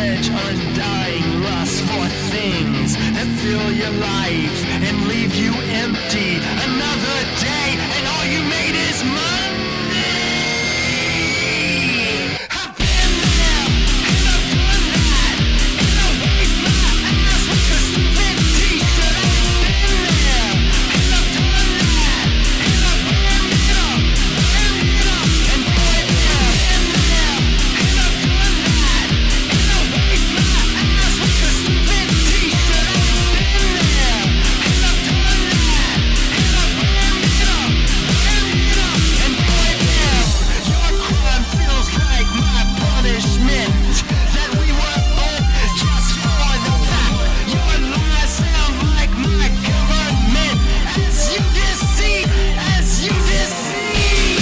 pledge undying lust for things that fill your life and leave you empty. Another day and all you made is money. I've been there and I've done that, and I wave my ass with a stupid t-shirt. I've been there and I've done that, and I've burned it up, and boy, yeah, I've been there and I've done that, and I wave my ass with a stupid t-shirt. I've been there and I've done that, and I've burned it up, and boy, yeah, your crime feels like my punishment. That we were all just for the fact. Your lies sound like my government. As you deceive, as you deceive.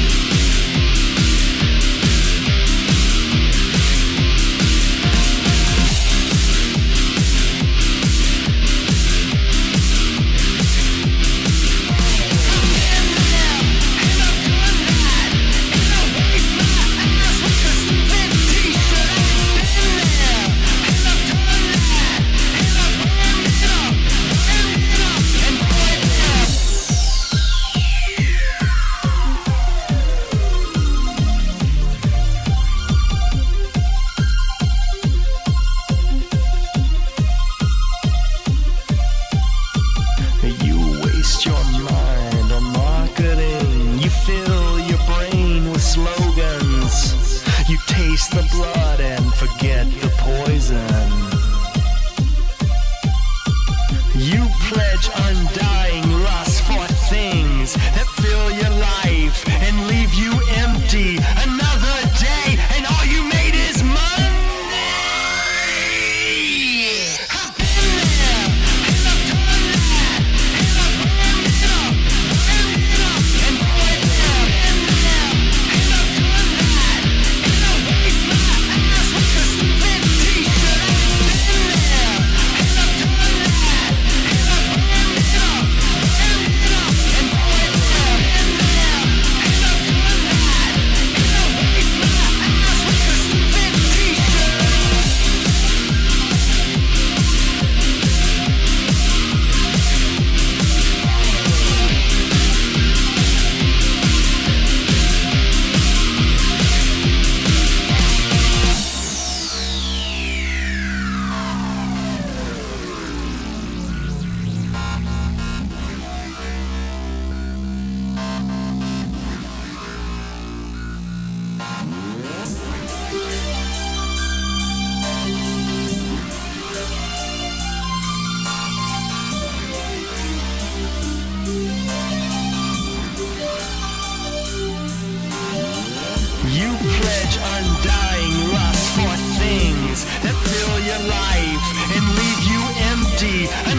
I've been there and I've done that, and I wave my ass with a stupid t-shirt. I've been there and I've done that, and I burned it up, and boy, yeah. You waste your mind on marketing. You fill your brain with slogans. You taste the blood and forget the poison. You pledge undying lust for things that fill your life and leave you empty. Another day and all you made is money. I've been there and I've done that, and I've burned it up, and boy, yeah, I've been there and I've done that, and I wave my ass with a stupid t-shirt. I've been there and I've done that, and I burned it up, and boy, yeah, I've been there and I've done that, and I wave my ass with a stupid t-shirt. You pledge undying lust for things that fill your life and leave you empty.